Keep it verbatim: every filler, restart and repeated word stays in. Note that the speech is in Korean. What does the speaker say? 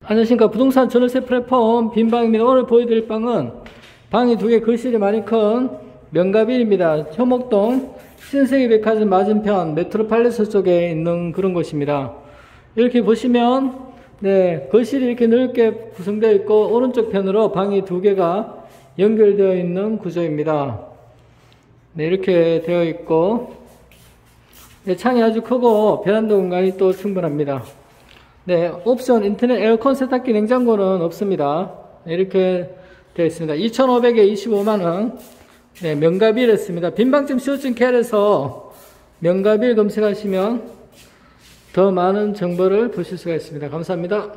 안녕하십니까. 부동산 전월세 플랫폼 빈방입니다. 오늘 보여드릴 방은 방이 두 개, 거실이 많이 큰 명가빌입니다. 효목동 신세계 백화점 맞은편 메트로팔레스 쪽에 있는 그런 곳입니다. 이렇게 보시면 네, 거실이 이렇게 넓게 구성되어 있고 오른쪽 편으로 방이 두 개가 연결되어 있는 구조입니다. 네, 이렇게 되어 있고 네, 창이 아주 크고 베란다 공간이 또 충분합니다. 네, 옵션 인터넷 에어컨 세탁기 냉장고는 없습니다. 네, 이렇게 되어 있습니다. 이천오백에 이십오만 원. 네, 명가빌 했습니다. 빈방점 시오증케어에서 명가빌 검색하시면 더 많은 정보를 보실 수가 있습니다. 감사합니다.